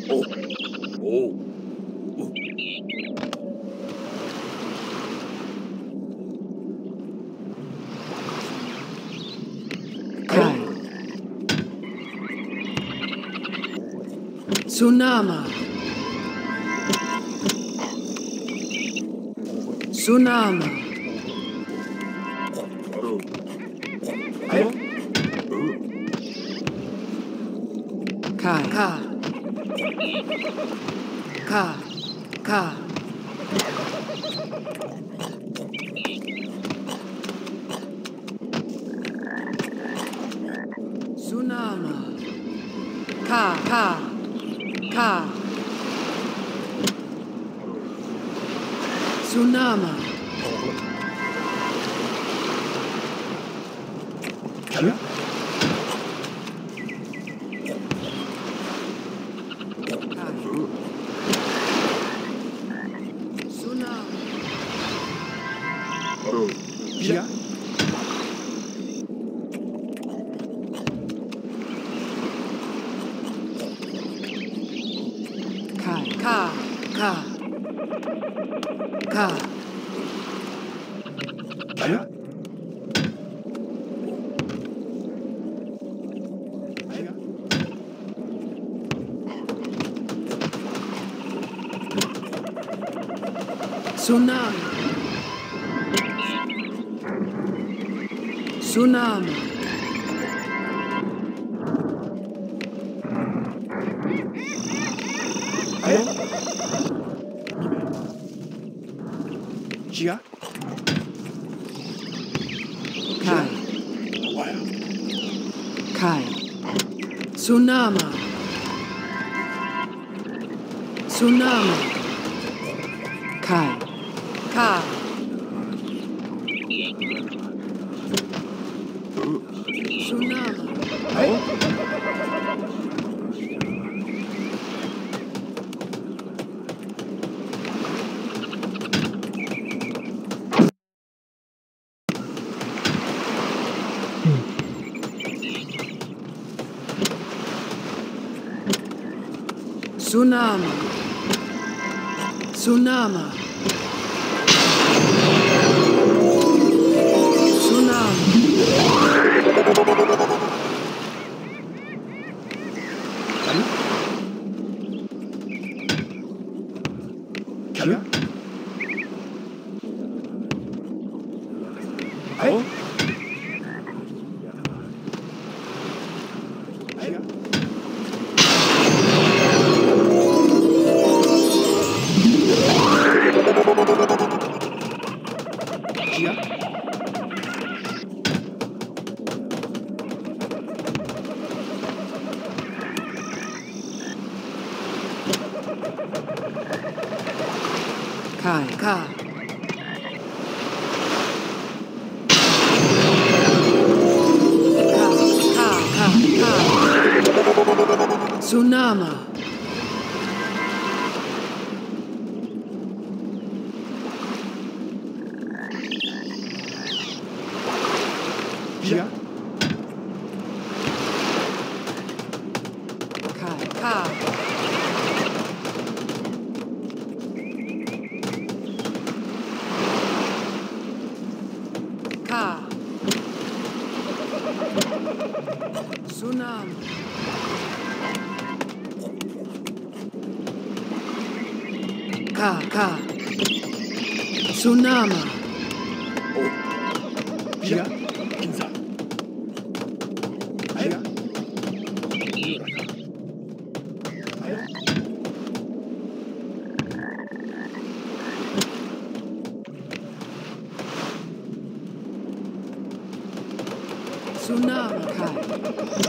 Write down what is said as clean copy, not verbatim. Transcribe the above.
Tsunama. Tsunama. Kai. Ka. Ka. Ka. Tsunama. Ka. Ka. Ka. Tsunama. Kai. Tsunama. Pia. Kai. Ka. Ka. Ka. Kai. Tsunami. Tsunami. Gia. Kai. Wow. Kai. Tsunami. Tsunami. Kai. Ka. Tsunami. Tsunami. Tsunami. Kia. Hai. Kia. Kai. Ka. Ka. Tsunami. Kia. Kai. Ka. Ka. Tsunami. Ka. Ka. Tsunami. Kia. Kinza. Kia. Tsunami. Kai.